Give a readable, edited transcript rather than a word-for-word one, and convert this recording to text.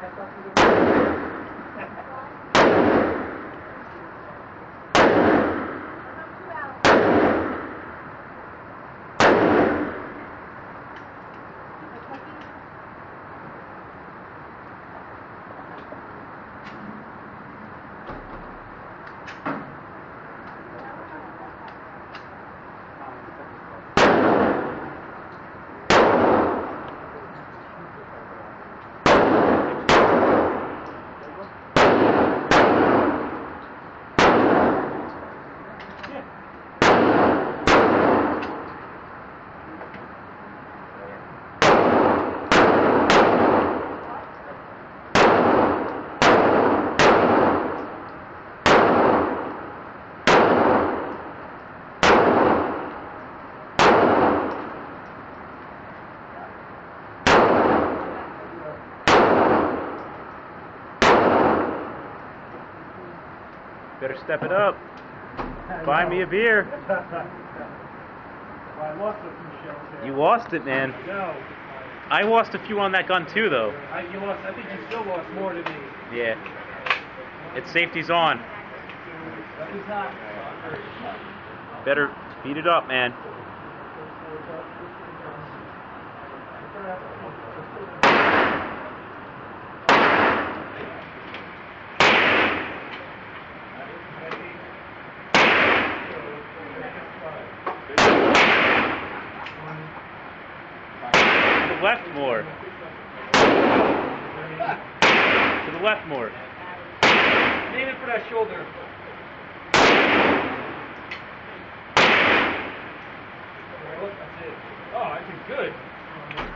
Better step it up. Buy me a beer. I lost a few shells there. You lost it, man. No. I lost a few on that gun too, though. I think you still lost more than me. Yeah. Its safety's on. That was hot. Better speed it up, man. To the left more. To the left more. Lean in for that shoulder. That's it. Oh, I think good.